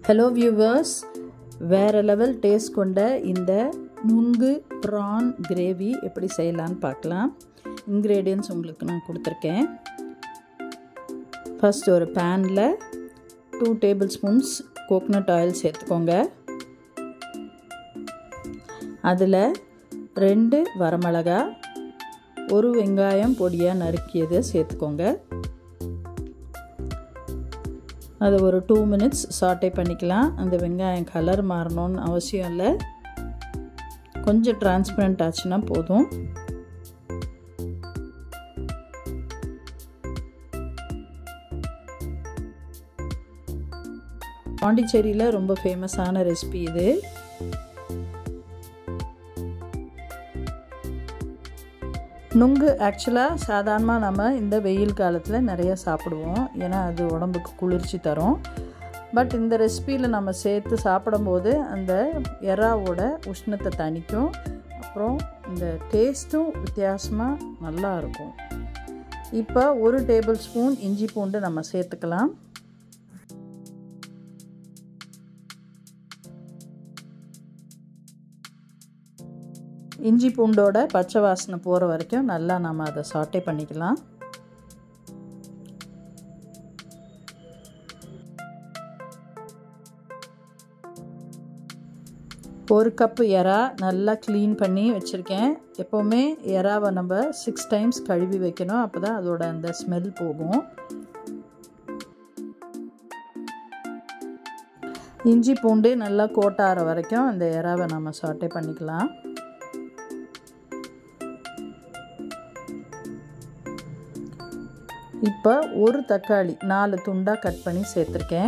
Hello viewers, வேறு level taste கொண்ட இந்த நுங்கு ப்ரான் கிரேவி எப்படி செய்யலான்னு பார்க்கலாம். இன்க்ரீடியன்ட்ஸ் உங்களுக்கு நான் கொடுத்துருக்கேன். ஃபர்ஸ்ட் ஒரு பேனில் 2 டேபிள் ஸ்பூன்ஸ் கோகனட் ஆயில் சேர்த்துக்கோங்க. அதில் 2 வரமிளகா, 1 வெங்காயம் பொடியாக நறுக்கியதை சேர்த்துக்கோங்க. அதை ஒரு 2 மினிட்ஸ் சாட்டே பண்ணிக்கலாம். அந்த வெங்காயம் கலர் மாறணும்னு அவசியம் இல்லை, கொஞ்சம் டிரான்ஸ்பரண்ட் ஆச்சுன்னா போதும். பாண்டிச்சேரியில் ரொம்ப ஃபேமஸான ரெசிபி இது. நுங்கு ஆக்சுவலாக சாதாரணமாக நம்ம இந்த வெயில் காலத்தில் நிறைய சாப்பிடுவோம், ஏன்னா அது உடம்புக்கு குளிர்ச்சி தரும். பட் இந்த ரெசிபியில் நம்ம சேர்த்து சாப்பிடும்போது அந்த எறாவோட உஷ்ணத்தை தணிக்கும். அப்புறம் இந்த டேஸ்ட்டும் வித்தியாசமாக நல்லா இருக்கும். இப்போ 1 டேபிள் ஸ்பூன் இஞ்சி பூண்டு நம்ம சேர்த்துக்கலாம். இஞ்சி பூண்டோட பச்சை வாசனை போகிற வரைக்கும் நல்லா நம்ம அதை சாட்டே பண்ணிக்கலாம். ஒரு கப்பு எறா நல்லா க்ளீன் பண்ணி வச்சுருக்கேன். எப்போவுமே எறாவை நம்ம 6 டைம்ஸ் கழுவி வைக்கணும், அப்போ தான் அதோட அந்த ஸ்மெல் போகும். இஞ்சி பூண்டு நல்லா கோட்டாற வரைக்கும் அந்த எறாவை நம்ம சாட்டே பண்ணிக்கலாம். இப்போ ஒரு தக்காளி 4 துண்டாக கட் பண்ணி சேர்த்துருக்கேன்.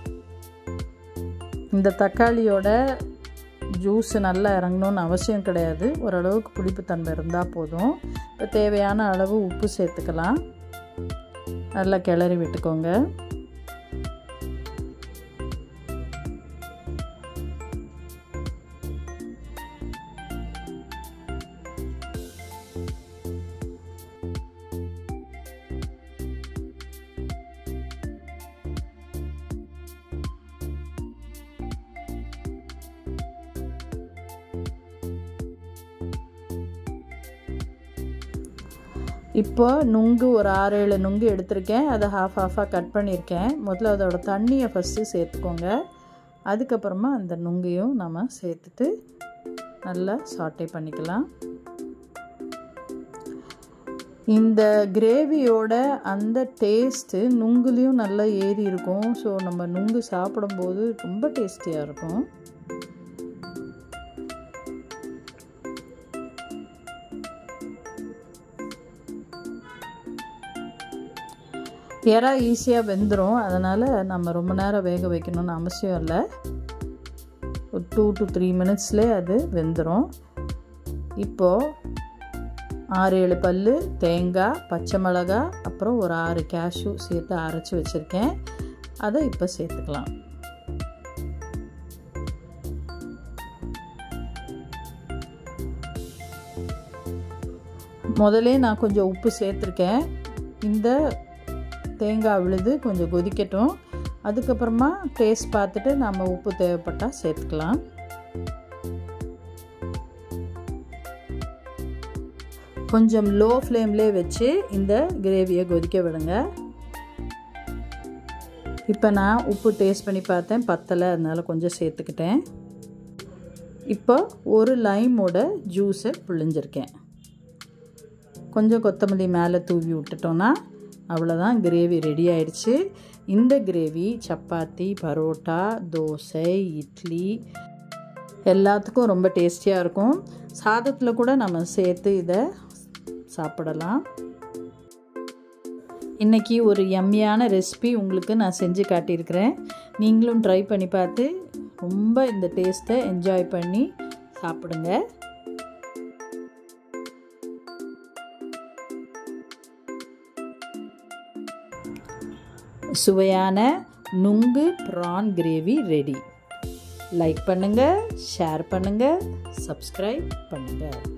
இந்த தக்காளியோட ஜூஸ் நல்லா இறங்கணும்னு அவசியம் கிடையாது, ஓரளவுக்கு புளிப்புத்தன்மை இருந்தால் போதும். இப்போ தேவையான அளவு உப்பு சேர்த்துக்கலாம். நல்லா கிளறி விட்டுக்கோங்க. இப்போ நுங்கு ஒரு 6-7 நுங்கு எடுத்திருக்கேன். அதை ஹாஃபாக கட் பண்ணியிருக்கேன். முதல்ல அதோட தண்ணியை ஃபஸ்ட்டு சேர்த்துக்கோங்க. அதுக்கப்புறமா அந்த நுங்கையும் நம்ம சேர்த்துட்டு நல்லா சாட்டே பண்ணிக்கலாம். இந்த கிரேவியோட அந்த டேஸ்ட்டு நுங்குலேயும் நல்லா ஏறி இருக்கும். ஸோ நம்ம நுங்கு சாப்பிடும்போது ரொம்ப டேஸ்டியாக இருக்கும். எறா ஈஸியாக வெந்துடும், அதனால் நம்ம ரொம்ப நேரம் வேக வைக்கணும்னு அவசியம் இல்லை. ஒரு 2 to 3 மினிட்ஸ்லேயே அது வெந்துடும். இப்போது 6-7 பல் தேங்காய், பச்சை மிளகா, அப்புறம் ஒரு 6 கேஷ்யூ சேர்த்து அரைச்சி வச்சுருக்கேன். அதை இப்போ சேர்த்துக்கலாம். முதலே நான் கொஞ்சம் உப்பு சேர்த்துருக்கேன். இந்த தேங்காய் விழுது கொஞ்சம் கொதிக்கட்டும். அதுக்கப்புறமா டேஸ்ட் பார்த்துட்டு நம்ம உப்பு தேவைப்பட்டால் சேர்த்துக்கலாம். கொஞ்சம் லோ ஃப்ளேம்லேயே வச்சு இந்த கிரேவியை கொதிக்க விடுங்க. இப்போ நான் உப்பு டேஸ்ட் பண்ணி பார்த்தேன், பத்தலை, அதனால் கொஞ்சம் சேர்த்துக்கிட்டேன். இப்போ ஒரு லைமோட ஜூஸை புழிஞ்சிருக்கேன். கொஞ்சம் கொத்தமல்லி மேலே தூவி விட்டுட்டோன்னா அவ்வளோதான், கிரேவி ரெடி ஆயிடுச்சு. இந்த கிரேவி சப்பாத்தி, பரோட்டா, தோசை, இட்லி எல்லாத்துக்கும் ரொம்ப டேஸ்டியாக இருக்கும். சாதத்தில் கூட நம்ம சேர்த்து இதை சாப்பிடலாம். இன்றைக்கி ஒரு யம்மியான ரெசிபி உங்களுக்கு நான் செஞ்சு காட்டியிருக்கிறேன். நீங்களும் ட்ரை பண்ணி பார்த்து ரொம்ப இந்த டேஸ்ட்டை என்ஜாய் பண்ணி சாப்பிடுங்க. சுவையான நுங்கு ப்ரான் கிரேவி ரெடி. லைக் பண்ணுங்கள், ஷேர் பண்ணுங்கள், சப்ஸ்கிரைப் பண்ணுங்கள்.